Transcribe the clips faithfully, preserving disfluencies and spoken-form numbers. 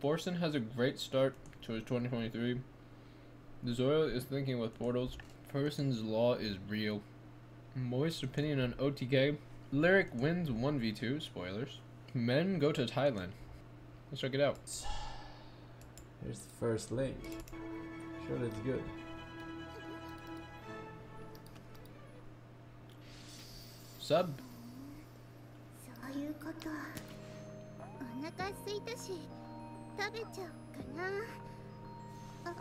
Forsen has a great start to his twenty twenty-three. The Zoro is thinking with portals. Forsen's law is real. Moist opinion on O T K. Lyric wins one v two. Spoilers. Men go to Thailand. Let's check it out. Here's the first link. Sure, that's good. Sub. そういうこと。お腹空いたし、食べちゃおうかな。あ、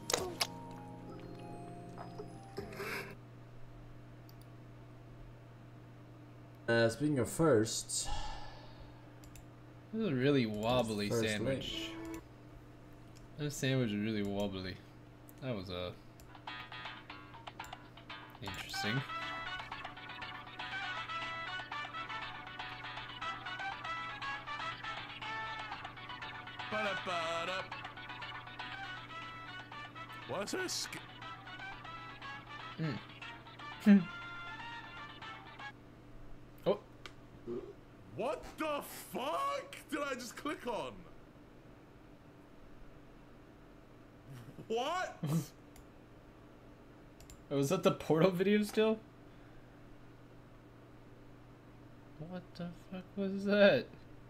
Uh, speaking of firsts, This is a really wobbly first sandwich. This sandwich is really wobbly. That was uh interesting. Ba-da-ba-da. What's a sk- Hmm. Oh, What the fuck did I just click on? What? oh, was that the portal video still? What the fuck was that?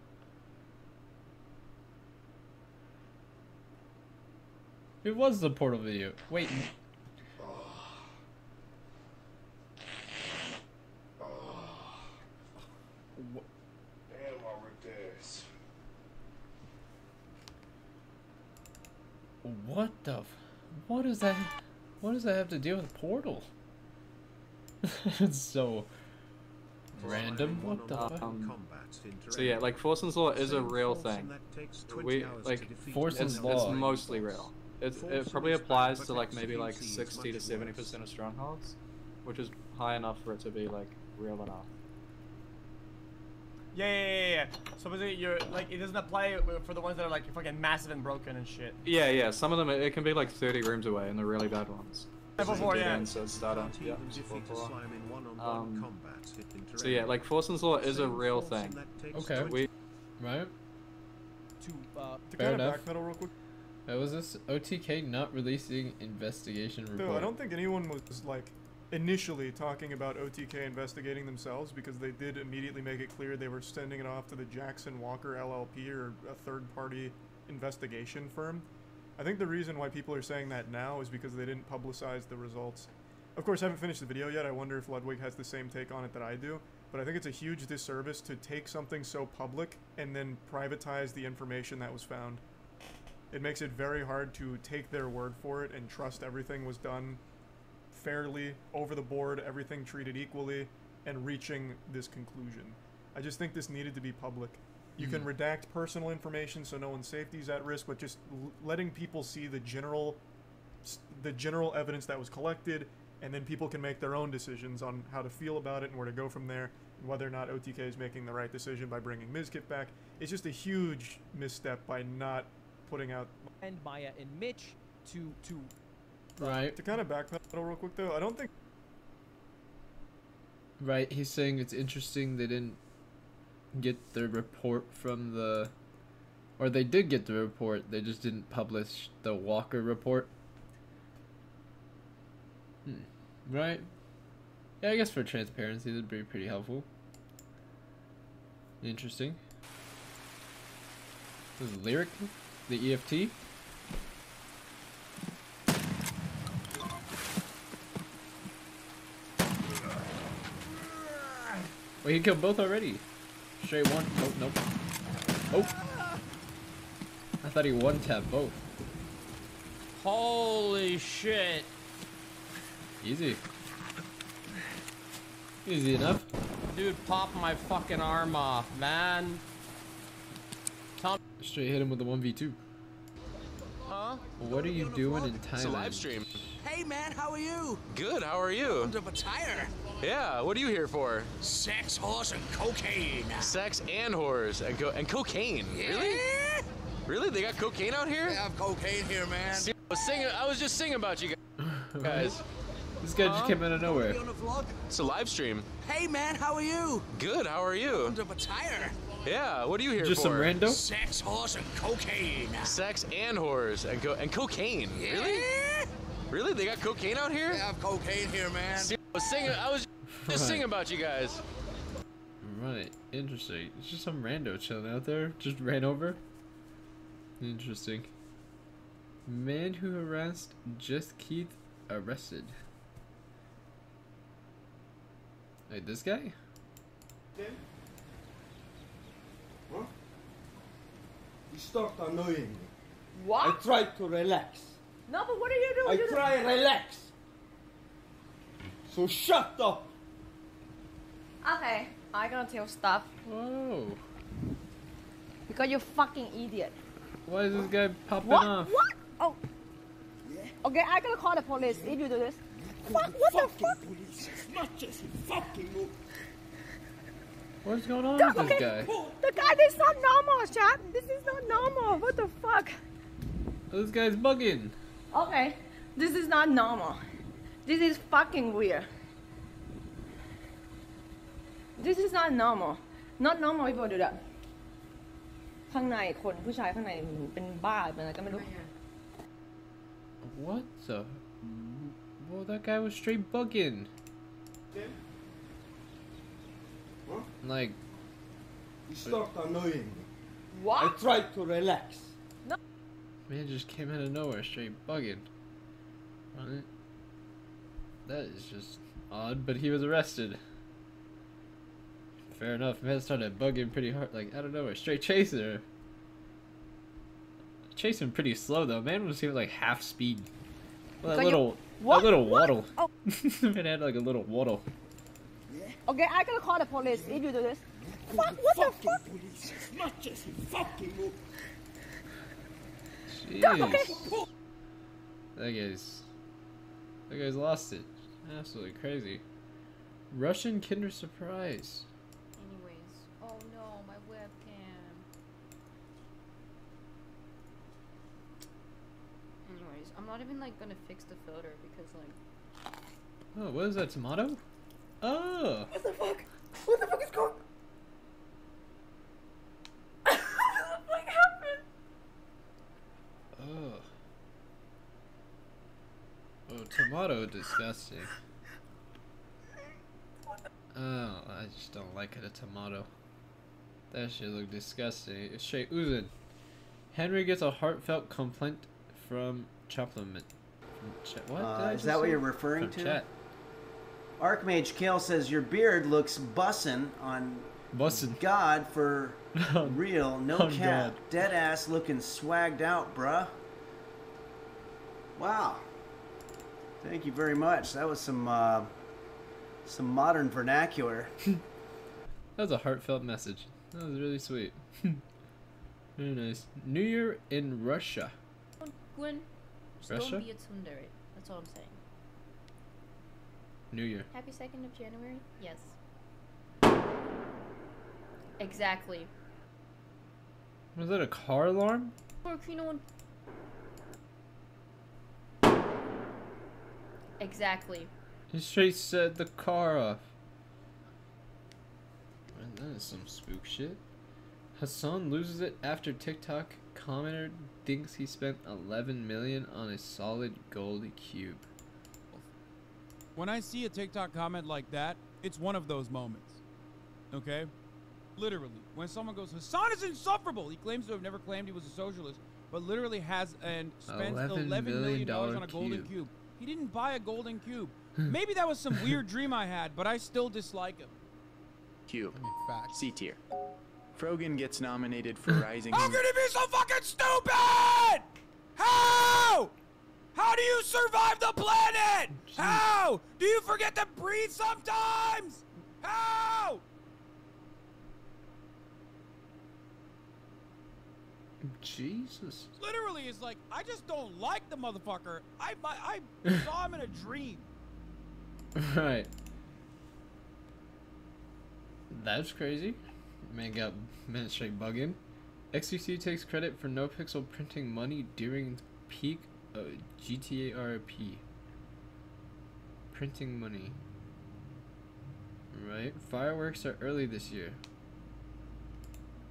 It was the portal video. Wait. Wh- Damn, I ripped ass. What the? F what does that? What does that have to do with portal? It's so random. What the? fuck? Um, So yeah, like Forsen's law is a real thing. We like Forsen's it's, law. it's mostly real. It, it probably applies to like maybe like sixty to seventy percent of strongholds, which is high enough for it to be like real enough. Yeah, yeah, yeah, yeah. So basically, you're like, it doesn't apply for the ones that are like fucking massive and broken and shit. Yeah, yeah. Some of them it can be like thirty rooms away, and the really bad ones. Level four, yeah. So starter. Yeah. level four. Um, so yeah, like Forsen's law is a real thing. Okay. We Right. To uh, To Fair kind of enough. backpedal real quick. That was this O T K not releasing investigation report. Though I don't think anyone was like initially talking about O T K investigating themselves, because they did immediately make it clear they were sending it off to the Jackson Walker L L P, or a third-party investigation firm. I think the reason why people are saying that now is because they didn't publicize the results. Of course, I haven't finished the video yet. I wonder if Ludwig has the same take on it that I do. But I think it's a huge disservice to take something so public and then privatize the information that was found. It makes it very hard to take their word for it and trust everything was done fairly, over the board, everything treated equally, and reaching this conclusion. I just think this needed to be public. You can redact personal information so no one's safety is at risk, but just l letting people see the general, s- the general evidence that was collected, and then people can make their own decisions on how to feel about it and where to go from there, and whether or not O T K is making the right decision by bringing Mizkit back. It's just a huge misstep by not putting out. And Maya and Mitch to to Right. To kind of backpedal real quick though, I don't think. Right. He's saying it's interesting they didn't get the report from the, or they did get the report. They just didn't publish the Walker report. Hmm. Right. Yeah, I guess for transparency, that'd be pretty helpful. Interesting. This is Lyric, the E F T. Wait, he killed both already. Straight one. Nope, nope. Oh. I thought he one tapped both. holy shit. Easy. Easy enough. Dude, pop my fucking arm off, man. Tell Straight hit him with the one v two. Huh? What are you doing in Thailand? It's a live stream. Hey man, how are you? Good, how are you? To retire. Yeah, what are you here for? Sex, horse, and cocaine. Sex and whores and, co and cocaine. Really? Yeah? Really? They got cocaine out here? They have cocaine here, man. See, I was singing. I was just singing about you guys. This guy just came out of nowhere. You on the vlog? It's a live stream. Hey man, how are you? Good, how are you? To retire. Yeah, what are you here Just for? some rando? Sex, horse, and cocaine. Sex and whores and co and cocaine. Really? Really? They got cocaine out here? They have cocaine here, man. See, I was singing. I was just Right. singing about you guys. Right, interesting. It's just some rando chilling out there. Just ran over. Interesting. Man who harassed Just Keith arrested. Wait, this guy? Huh? You start annoying me. What? I try to relax. No, but what are you I doing? You try relax. So shut up. Okay, I gonna tell stuff. Whoa. Because you're fucking idiot. Why is this guy popping What? off? What? Oh. Okay, I gonna call the police if you do this. Fuck, what the fuck? Police as much as you fucking move. What's going on God, with this okay. guy? The guy, this is not normal, chat. This is not normal. What the fuck? Oh, this guy's bugging. Okay, this is not normal. This is fucking weird. This is not normal. Not normal people do that. ข้างในคนผู้ชายข้างในเป็นบ้าเป็นอะไรก็ไม่รู้ What the? Well, that guy was straight bugging. Huh? Like, You start annoying me. What? I try to relax. man just came out of nowhere, straight bugging. Right? That is just odd, but he was arrested. Fair enough, man started bugging pretty hard, like, I don't know, a straight chaser. Chasing pretty slow though, man was here like half speed. Well, that Can you- little, What? that little What? waddle. Oh. Man had like a little waddle. Okay, I gonna call the police if you do this. Fuck, what the Fucking fuck? police as much as you fucking move. Jeez. That guy's, that guy's lost it. Absolutely crazy. Russian Kinder Surprise. Anyways, oh no, my webcam. Anyways, I'm not even like gonna fix the filter because like. Oh, what is that, tomato? Oh! What the fuck? What the fuck is going? What the fuck happened? Oh. Oh, tomato, disgusting. Oh, I just don't like it, a tomato. That shit look disgusting. It's straight oozing. Henry gets a heartfelt complaint from Chaplin. From Ch what? Uh, did I is just that what say? you're referring From to? Chat. Archmage Kale says your beard looks bussin' on Bussin'. God for real, no on cap. God. Dead ass looking swagged out, bruh. Wow. Thank you very much. That was some uh, some modern vernacular. That was a heartfelt message. That was really sweet. Very nice. New Year in Russia. Gwen, just Russia? don't be a tsundere. That's all I'm saying. New Year. Happy second of January? Yes. Exactly. Was that a car alarm? Or you know. Exactly. He straight set the car off. Man, that is some spook shit. Hassan loses it after TikTok commenter thinks he spent eleven million on a solid gold cube. When I see a TikTok comment like that, it's one of those moments. Okay? Literally. When someone goes, Hassan is insufferable! He claims to have never claimed he was a socialist, but literally has and spent eleven eleven million dollars on a golden cube. cube. He didn't buy a golden cube. Maybe that was some weird dream I had, but I still dislike him. Cube. C tier. Frogan gets nominated for Rising. How could he be so fucking stupid? How? How do you survive the planet? How? Do you forget to breathe sometimes? How? Jesus. Literally, it's like, I just don't like the motherfucker. I, I, I saw him in a dream. Right. That's crazy. Man got man straight bugging. X U C takes credit for NoPixel printing money during peak uh, G T A R P. Printing money. Right. Fireworks are early this year.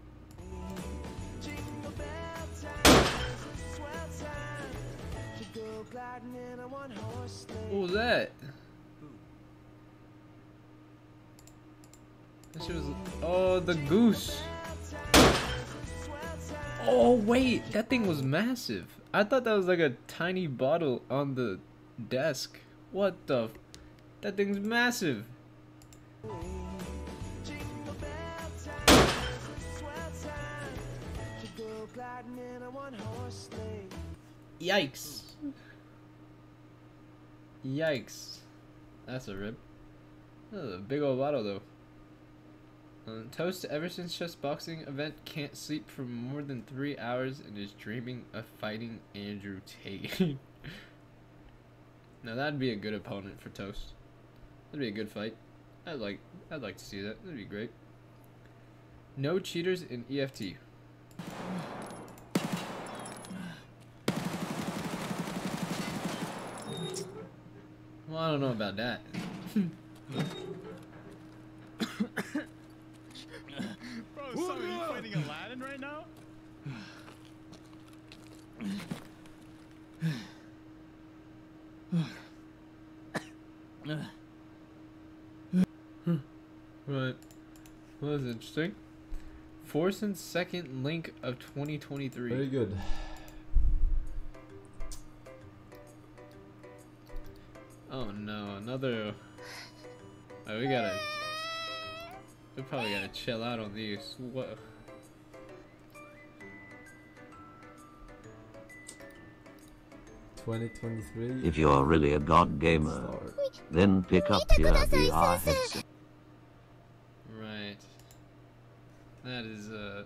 What was that? That shit was. Oh, the goose. Oh wait, that thing was massive. I thought that was like a tiny bottle on the desk. What the? F that thing's massive. Yikes. Yikes. That's a rip. That's a big old bottle though. Uh, Toast ever since chess boxing event can't sleep for more than three hours and is dreaming of fighting Andrew Tate. Now that'd be a good opponent for Toast. That'd be a good fight. I'd like I'd like to see that. That'd be great. No cheaters in E F T. Well, I don't know about that. Bro, sorry, are you fighting Aladdin right now? Right. Well, that's interesting. Forsen's second link of twenty twenty-three. Very good. Oh no, another. Oh, we gotta. We probably gotta chill out on these. What? twenty twenty-three. If you're really a god gamer, then pick up your V R headset. Right. That is uh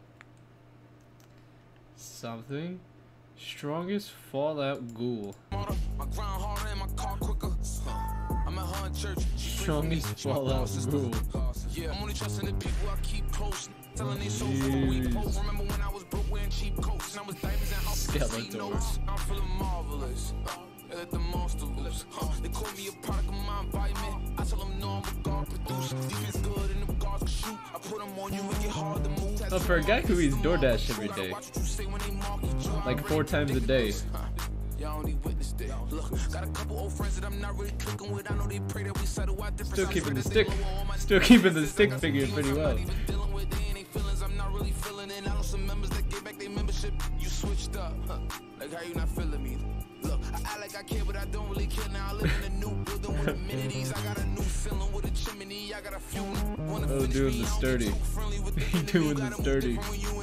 something. Strongest Fallout Ghoul. Strongest Fallout Ghoul. Yeah, I'm only trusting the people I keep close. Telling they so full we post. Remember when I was broke wearing cheap coats and I was diamonds and house notes. I'm feeling marvelous. They let the monster loose. They call me a product of my environment. I tell them no, I'm a god produce. Defense good and them guards can shoot. I put them on you and get hard to move. Oh, for a guy who eats DoorDash every day, like four times a day. Y'all only witnessed it. Look, got a couple old friends that I'm not really clicking with. I know they pray that we settle our differences. Still keeping the stick. Still keeping the stick figure pretty well. I'm not really feeling it. I know some members that get back their membership. You switched up. Huh. Like how you not feeling me? Look, I act like I care, but I don't really care. Now I live in a new building with amenities. I got a new ceiling with a chimney. I got a few. Oh, doing the sturdy. Doing the sturdy.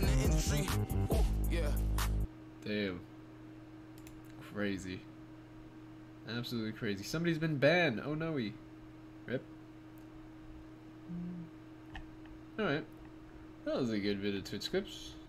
Damn. Crazy. Absolutely crazy. Somebody's been banned. Oh no, we. Rip. Alright. That was a good bit of Twitch clips.